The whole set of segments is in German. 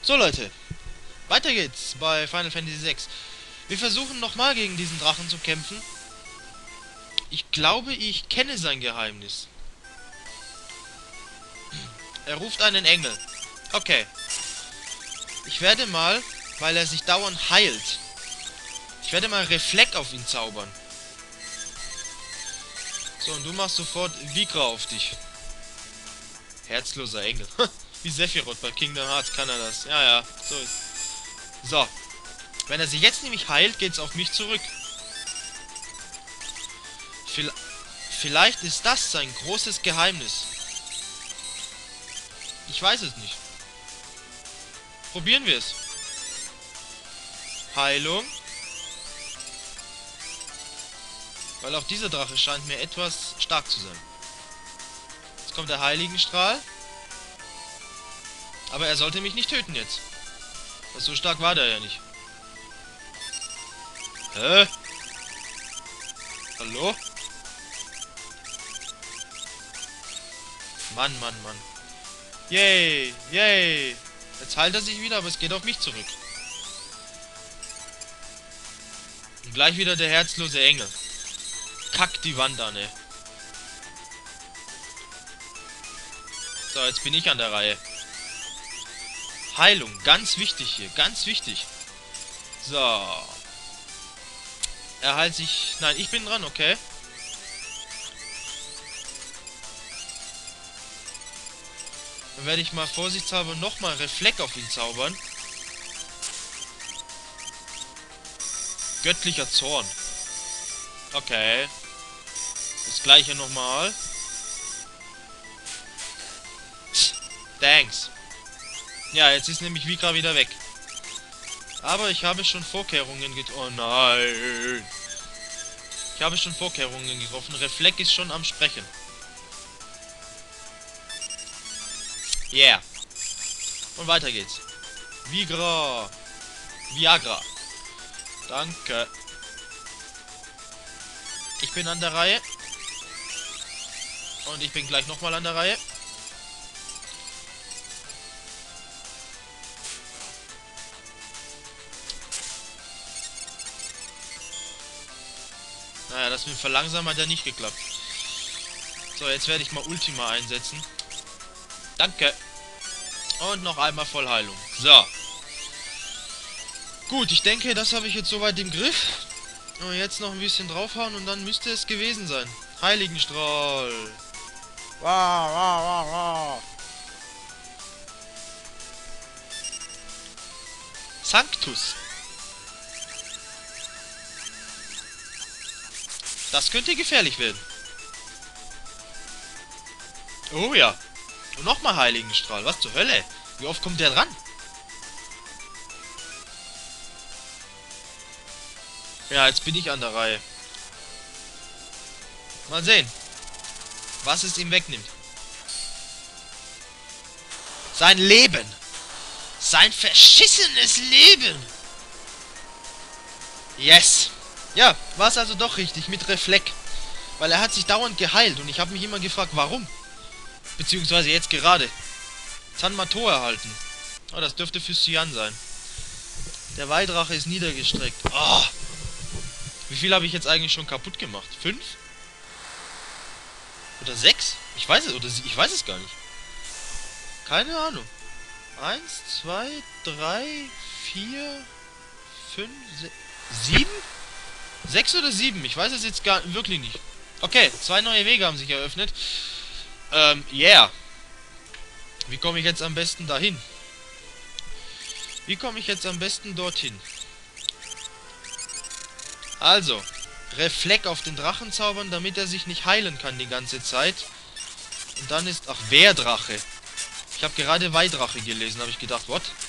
So Leute, weiter geht's bei Final Fantasy 6. Wir versuchen nochmal gegen diesen Drachen zu kämpfen. Ich glaube, ich kenne sein Geheimnis. Er ruft einen Engel. Okay. Ich werde mal, weil er sich dauernd heilt, ich werde mal Reflekt auf ihn zaubern. So, und du machst sofort Vigra auf dich. Herzloser Engel. Wie Sephiroth bei Kingdom Hearts kann er das. Ja, ja, so ist. So. Wenn er sich jetzt nämlich heilt, geht's auf mich zurück. Vielleicht ist das sein großes Geheimnis. Ich weiß es nicht. Probieren wir es. Heilung. Weil auch dieser Drache scheint mir etwas stark zu sein. Jetzt kommt der Heiligenstrahl. Aber er sollte mich nicht töten jetzt. Weil so stark war der ja nicht. Hä? Hallo? Mann, Mann, Mann. Yay, yay. Jetzt heilt er sich wieder, aber es geht auf mich zurück. Und gleich wieder der herzlose Engel. Kackt die Wand an, ey. So, jetzt bin ich an der Reihe. Heilung, ganz wichtig hier, ganz wichtig. So. Er heilt sich... Nein, ich bin dran, okay. Dann werde ich mal vorsichtshalber nochmal Reflekt auf ihn zaubern. Göttlicher Zorn. Okay. Das gleiche nochmal. Thanks. Ja, jetzt ist nämlich Vigra wieder weg. Aber ich habe schon Vorkehrungen getroffen. Oh nein. Ich habe schon Vorkehrungen getroffen. Reflekt ist schon am Sprechen. Yeah. Und weiter geht's. Vigra. Viagra. Danke. Ich bin an der Reihe. Und ich bin gleich nochmal an der Reihe. Naja, das mit dem Verlangsamen hat ja nicht geklappt. So, jetzt werde ich mal Ultima einsetzen. Danke. Und noch einmal Vollheilung. So. Gut, ich denke, das habe ich jetzt soweit im Griff. Und jetzt noch ein bisschen draufhauen und dann müsste es gewesen sein. Heiligenstrahl. Wow, wow, wow, wow. Sanctus. Das könnte gefährlich werden. Oh ja. Und nochmal Heiligenstrahl. Was zur Hölle? Wie oft kommt der dran? Ja, jetzt bin ich an der Reihe. Mal sehen, was es ihm wegnimmt. Sein Leben. Sein verschissenes Leben. Yes. Ja, war es also doch richtig mit Reflekt. Weil er hat sich dauernd geheilt und ich habe mich immer gefragt, warum. Beziehungsweise jetzt gerade. Zanmato erhalten. Oh, das dürfte für Cyan sein. Der Weihdrache ist niedergestreckt. Oh. Wie viel habe ich jetzt eigentlich schon kaputt gemacht? 5? Oder 6? Ich weiß es, ich weiß es gar nicht. Keine Ahnung. 1, 2, 3, 4, 5, 7? 6 oder 7? Ich weiß es jetzt wirklich nicht. Okay, 2 neue Wege haben sich eröffnet. Yeah. Wie komme ich jetzt am besten dahin? Wie komme ich jetzt am besten dorthin? Also, Reflekt auf den Drachen zaubern, damit er sich nicht heilen kann die ganze Zeit. Und dann ist... Ach, Wehrdrache. Ich habe gerade Weihdrache gelesen, habe ich gedacht, what? Was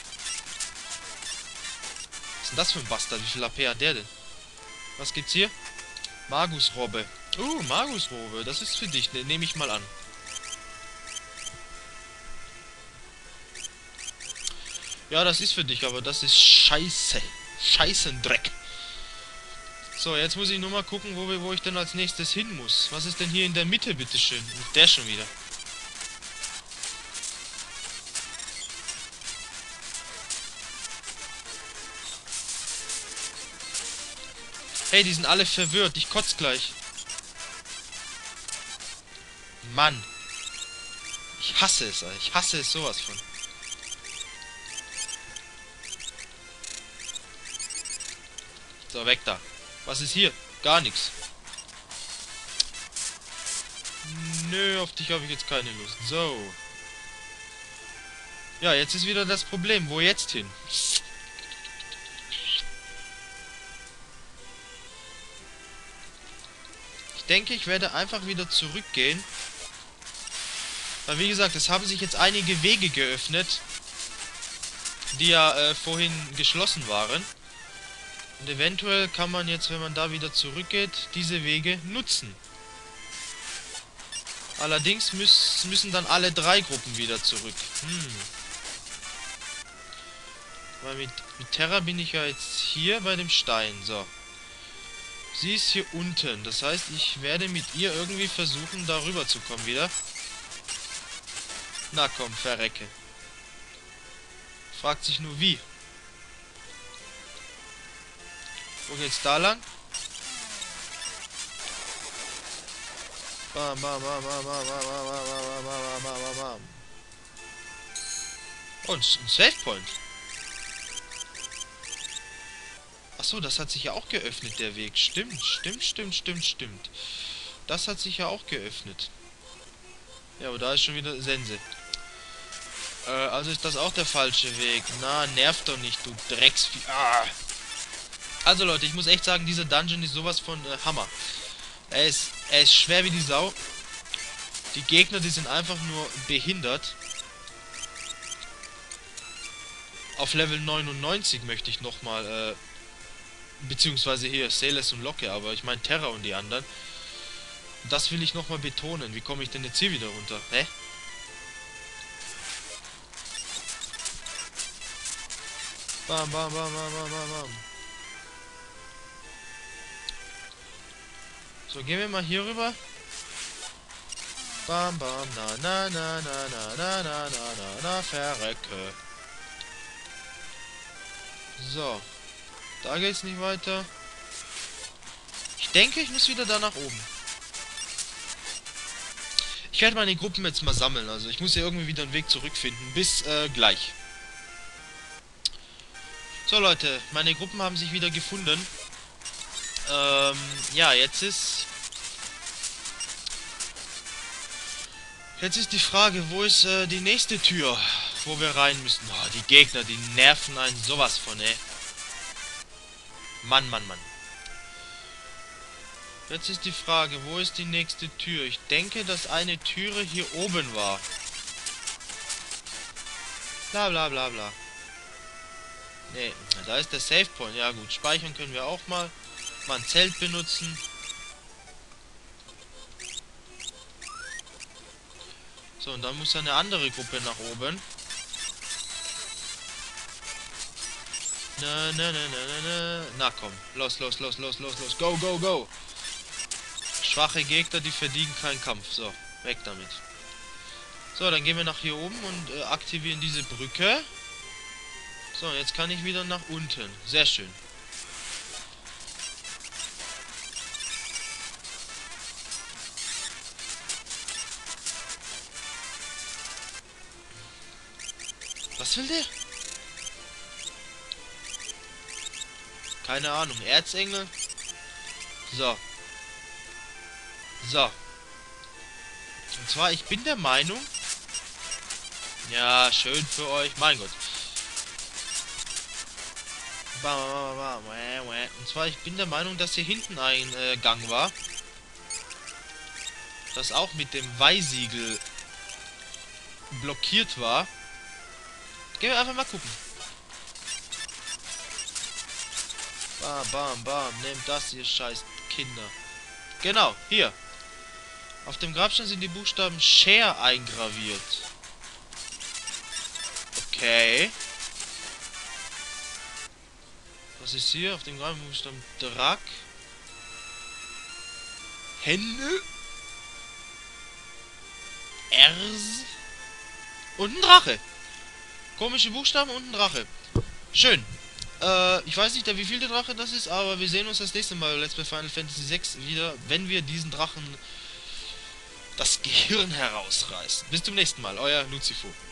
ist denn das für ein Bastard? Wie viel AP hat der denn? Was gibt's hier? Magusrobbe. Magusrobbe, das ist für dich, ne, nehme ich mal an. Ja, das ist für dich, aber das ist scheiße. Scheißendreck. So, jetzt muss ich nur mal gucken, wo ich denn als nächstes hin muss. Was ist denn hier in der Mitte, bitteschön? Der schon wieder. Hey, die sind alle verwirrt. Ich kotz gleich. Mann. Ich hasse es, Alter. Ich hasse es sowas von. So, weg da. Was ist hier? Gar nichts. Nö, auf dich habe ich jetzt keine Lust. So. Ja, jetzt ist wieder das Problem. Wo jetzt hin? Ich denke, ich werde einfach wieder zurückgehen. Weil, wie gesagt, es haben sich jetzt einige Wege geöffnet, die ja vorhin geschlossen waren. Und eventuell kann man jetzt, wenn man da wieder zurückgeht, diese Wege nutzen. Allerdings müssen dann alle 3 Gruppen wieder zurück. Weil mit Terra bin ich ja jetzt hier bei dem Stein. So. Sie ist hier unten. Das heißt, ich werde mit ihr irgendwie versuchen, da rüber zu kommen wieder. Na komm, verrecke. Fragt sich nur wie. Wo geht's da lang? Bam, bam, bam, bam, bam, bam, bam, bam, bam, bam, bam, bam, bam. Und ein Save Point. Achso, das hat sich ja auch geöffnet, der Weg. Stimmt, stimmt, stimmt, stimmt, stimmt. Das hat sich ja auch geöffnet. Ja, aber da ist schon wieder Sense. Also ist das auch der falsche Weg. Na, nervt doch nicht, du Drecksvieh. Ah. Also Leute, ich muss echt sagen, dieser Dungeon ist sowas von Hammer. Er ist schwer wie die Sau. Die Gegner, die sind einfach nur behindert. Auf Level 99 möchte ich nochmal, beziehungsweise hier Sailors und Locke, aber ich meine Terra und die anderen. Das will ich nochmal betonen. Wie komme ich denn jetzt hier wieder runter? Hä? Bam, bam, bam, bam, bam, bam, bam. So, gehen wir mal hier rüber. Bam, bam, na, na, na, na, na, na, na, na, na, na, verrecke. So. Da geht's nicht weiter. Ich denke, ich muss wieder da nach oben. Ich werde meine Gruppen jetzt mal sammeln. Also ich muss ja irgendwie wieder einen Weg zurückfinden. Bis gleich. So Leute, meine Gruppen haben sich wieder gefunden. Ja, jetzt ist die Frage, wo ist die nächste Tür, wo wir rein müssen. Oh, die Gegner, die nerven einen sowas von, ey. Mann, Mann, Mann. Jetzt ist die Frage, wo ist die nächste Tür? Ich denke, dass eine Türe hier oben war. Bla bla bla bla. Ne, da ist der Save Point. Ja gut, speichern können wir auch mal. Mal ein Zelt benutzen. So, und dann muss eine andere Gruppe nach oben. Na, na, na, na, na, na. Na komm, los, los, los, los, los, los. Go, go, go. Schwache Gegner, die verdienen keinen Kampf. So, weg damit. So, dann gehen wir nach hier oben und aktivieren diese Brücke. So, jetzt kann ich wieder nach unten. Sehr schön. Was will der? Keine Ahnung. Erzengel? So. So. Und zwar, ich bin der Meinung... Ja, schön für euch. Mein Gott. Und zwar, ich bin der Meinung, dass hier hinten ein Gang war. Das auch mit dem Weihsiegel blockiert war. Gehen wir einfach mal gucken. Bam, bam, bam. Nehmt das, ihr scheiß Kinder. Genau, hier. Auf dem Grabstein sind die Buchstaben Share eingraviert. Okay. Was ist hier? Auf dem Grabstein Drak. Hände. Ers. Und ein Drache. Komische Buchstaben und ein Drache. Schön. Ich weiß nicht, wie viel der Drache das ist, aber wir sehen uns das nächste Mal Let's Play Final Fantasy 6 wieder, wenn wir diesen Drachen das Gehirn herausreißen. Bis zum nächsten Mal, euer Lucifer.